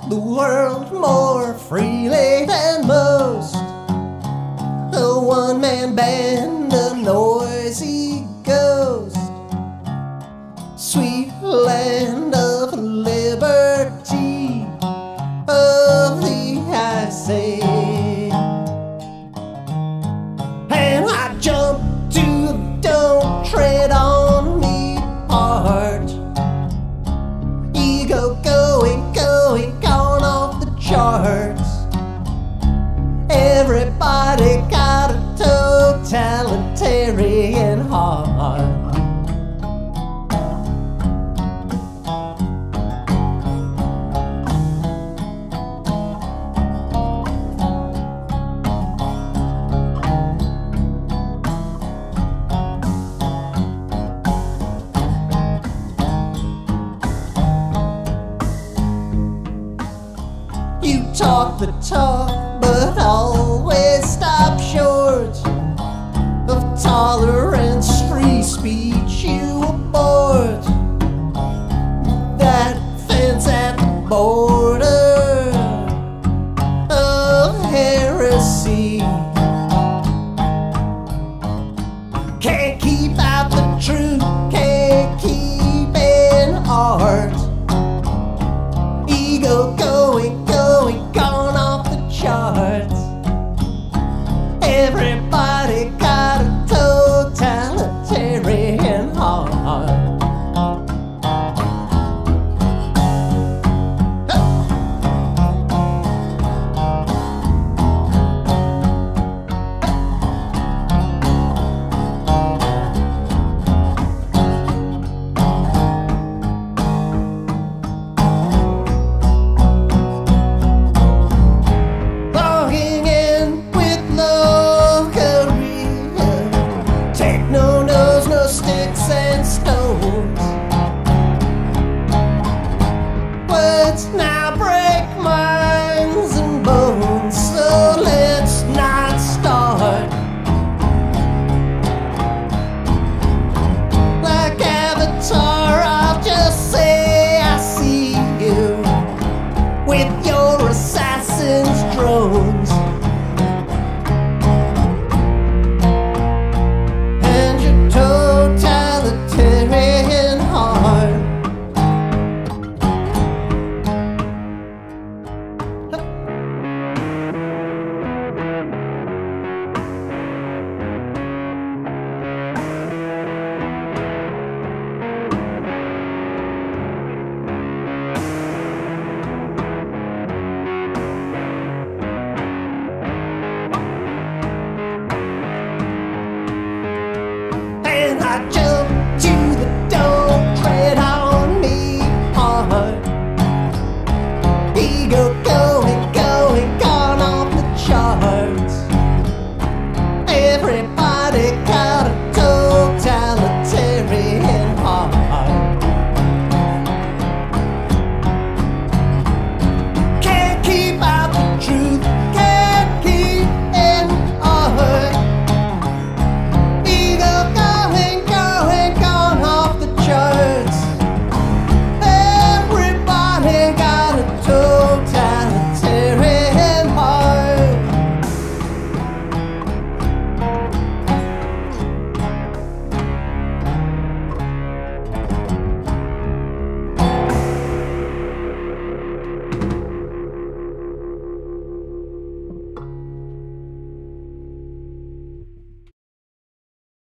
walk the world more freely than most. A one-man band, a noisy ghost. Sweet land of liberty, of the I say. And I jump to the don't tread on me part. Ego going gone off the charts. Everybody got a totalitarian heart. You talk the talk, but always stop